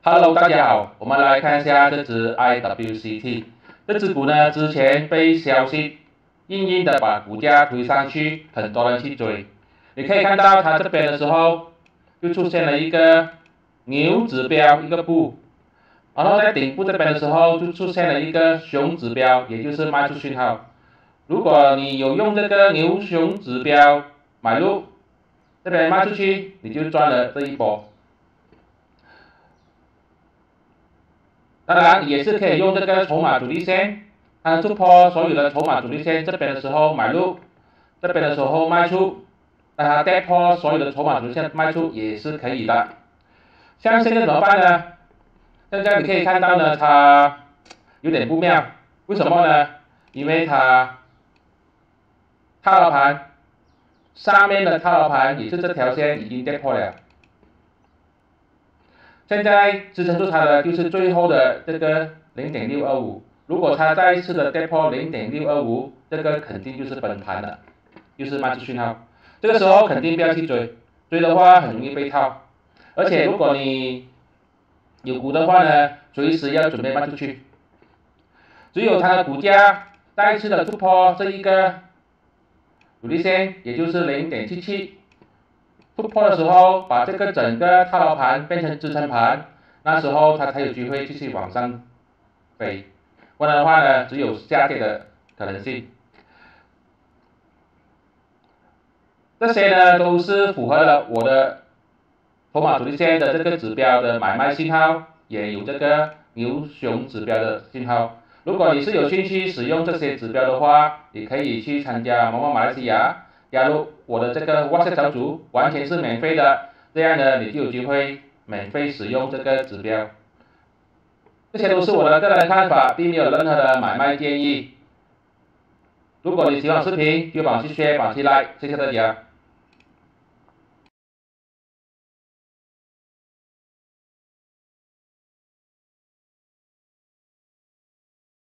Hello，大家好，我们来看一下这只 IWCT。这只股呢，之前被消息硬硬的把股价推上去，很多人去追。你可以看到它这边的时候，就出现了一个牛指标，一个布，然后在顶部这边的时候，就出现了一个熊指标，也就是卖出讯号。如果你有用这个牛熊指标买入，这边卖出去，你就赚了这一波。当然也是可以用这个筹码主力线，突破所有的筹码主力线，这边的时候买入，这边的时候卖出，当它跌破所有的筹码主力线卖出也是可以的。像现在怎么办呢？现在你可以看到呢，它有点不妙，为什么呢？因为它套牢盘上面的套牢盘也是这条线已经跌破了。现在支撑住它的就是最后的这个0.625，如果它再一次的跌破0.625，这个肯定就是崩盘了，就是卖出讯号。这个时候肯定不要去追，追的话很容易被套。而且如果你有股的话呢，随时要准备卖出去。只有它的股价再一次的突破这一个主力线，也就是0.77。突破的时候，把这个整个套牢盘变成支撑盘，那时候它才有机会继续往上飞，不然的话呢，只有下跌的可能性。这些呢都是符合了我的筹码主力线的这个指标的买卖信号，也有这个牛熊指标的信号。如果你是有兴趣使用这些指标的话，你可以去参加某某马来西亚，加入我的这个 WhatsApp 小组，完全是免费的。这样呢，你就有机会免费使用这个指标。这些都是我的个人看法，并没有任何的买卖建议。如果你喜欢视频，就帮我去 share，帮我去 like，谢谢大家。